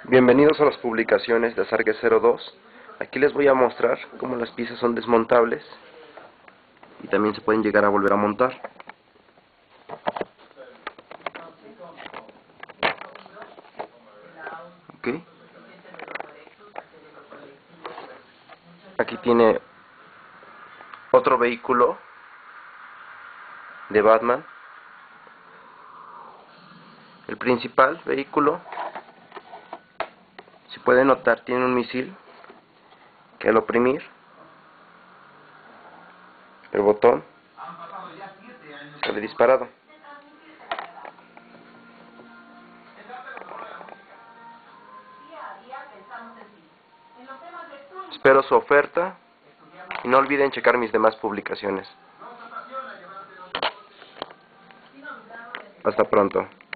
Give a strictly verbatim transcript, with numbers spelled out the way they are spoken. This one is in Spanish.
Bienvenidos a las publicaciones de Azargue cero dos. Aquí les voy a mostrar cómo las piezas son desmontables y también se pueden llegar a volver a montar. Okay. Aquí tiene otro vehículo de Batman. El principal vehículo, si puede notar, tiene un misil que al oprimir el botón sale disparado. Espero su oferta y no olviden checar mis demás publicaciones. Hasta pronto.